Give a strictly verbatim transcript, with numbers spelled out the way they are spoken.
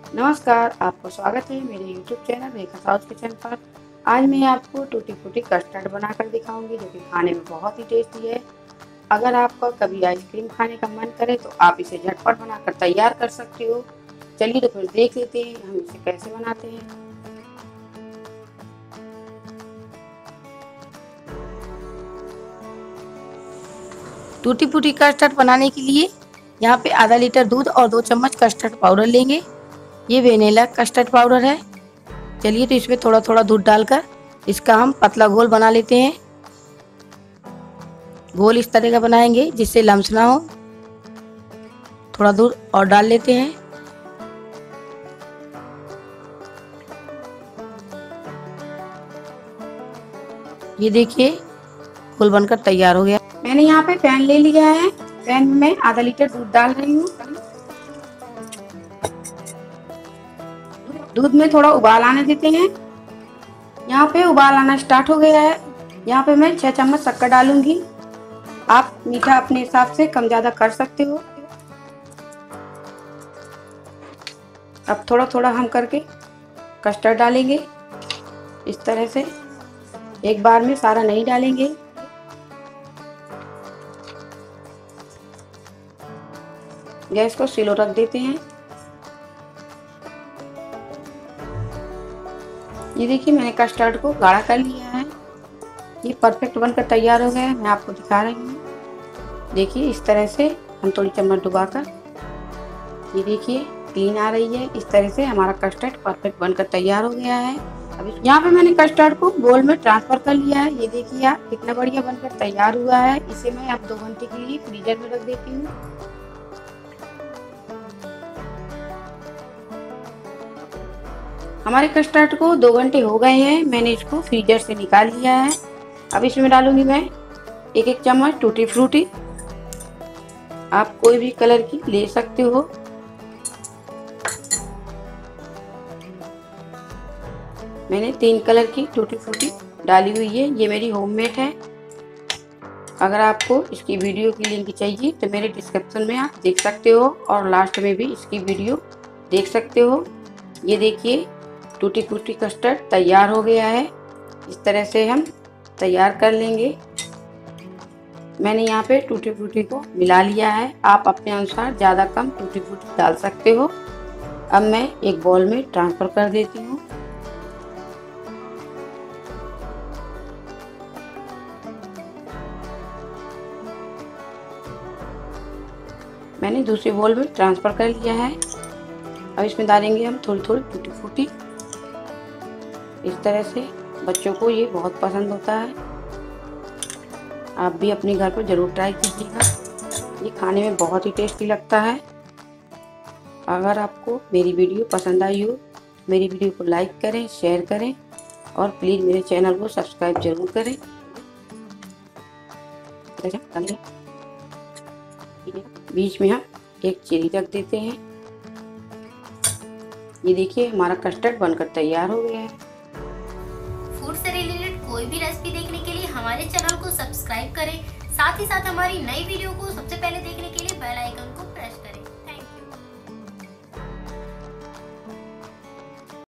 नमस्कार, आपको स्वागत है मेरे YouTube channel Rekha south kitchen पर। आज मैं आपको टूटी फ्रूटी कस्टर्ड बनाकर दिखाऊंगी जो कि खाने में बहुत ही टेस्टी है। अगर आपका कभी आइसक्रीम खाने का मन करे तो आप इसे झटपट बनाकर तैयार कर सकते हो। चलिए तो फिर देख लेते हैं हम इसे कैसे बनाते हैं। टूटी फ्रूटी कस्टर्ड बनाने के लिए यहाँ पे आधा लीटर दूध और दो चम्मच कस्टर्ड पाउडर लेंगे। ये वेनिला कस्टर्ड पाउडर है। चलिए तो इसमें थोड़ा थोड़ा दूध डालकर इसका हम पतला घोल बना लेते हैं। घोल इस तरह का बनाएंगे जिससे लम्स ना हो। थोड़ा दूध और डाल लेते हैं। ये देखिए घोल बनकर तैयार हो गया। मैंने यहाँ पे पैन ले लिया है। पैन में आधा लीटर दूध डाल रही हूँ। दूध में थोड़ा उबाल आने देते हैं। यहाँ पे उबाल आना स्टार्ट हो गया है। यहाँ पे मैं छह चम्मच शक्कर डालूंगी। आप मीठा अपने हिसाब से कम ज्यादा कर सकते हो। अब थोड़ा थोड़ा हम करके कस्टर्ड डालेंगे इस तरह से। एक बार में सारा नहीं डालेंगे। गैस को स्लो रख देते हैं। ये देखिए मैंने कस्टर्ड को गाढ़ा कर लिया है। ये परफेक्ट बनकर तैयार हो गया है। मैं आपको दिखा रही हूँ। देखिए इस तरह से हम थोड़ी चम्मच डुबाकर, ये देखिए क्लीन आ रही है। इस तरह से हमारा कस्टर्ड परफेक्ट बनकर तैयार हो गया है। अब यहाँ पे मैंने कस्टर्ड को बोल में ट्रांसफर कर लिया है। ये देखिए आप कितना बढ़िया बनकर तैयार हुआ है। इसे मैं अब दो घंटे के लिए फ्रीजर में रख देती हूँ। हमारे कस्टर्ड को दो घंटे हो गए हैं। मैंने इसको फ्रीजर से निकाल लिया है। अब इसमें डालूंगी मैं एक एक चम्मच टूटी फ्रूटी। आप कोई भी कलर की ले सकते हो। मैंने तीन कलर की टूटी फ्रूटी डाली हुई है। ये मेरी होममेड है। अगर आपको इसकी वीडियो की लिंक चाहिए तो मेरे डिस्क्रिप्शन में आप देख सकते हो और लास्ट में भी इसकी वीडियो देख सकते हो। ये देखिए टूटी फ्रूटी कस्टर्ड तैयार हो गया है। इस तरह से हम तैयार कर लेंगे। मैंने यहाँ पे टूटी फ्रूटी को मिला लिया है। आप अपने अनुसार ज़्यादा कम टूटी फ्रूटी डाल सकते हो। अब मैं एक बाउल में ट्रांसफ़र कर देती हूँ। मैंने दूसरे बाउल में ट्रांसफ़र कर लिया है। अब इसमें डालेंगे हम थोड़ी थोड़ी टूटी फ्रूटी। इस तरह से बच्चों को ये बहुत पसंद होता है। आप भी अपने घर पर ज़रूर ट्राई कीजिएगा। ये खाने में बहुत ही टेस्टी लगता है। अगर आपको मेरी वीडियो पसंद आई हो मेरी वीडियो को लाइक करें, शेयर करें और प्लीज़ मेरे चैनल को सब्सक्राइब जरूर करें। बीच में हम एक चेरी रख देते हैं। ये देखिए हमारा कस्टर्ड बनकर तैयार हो गया है। फूड से रिलेटेड कोई भी रेसिपी देखने के लिए हमारे चैनल को सब्सक्राइब करें। साथ ही साथ हमारी नई वीडियो को सबसे पहले देखने के लिए बेल आइकन को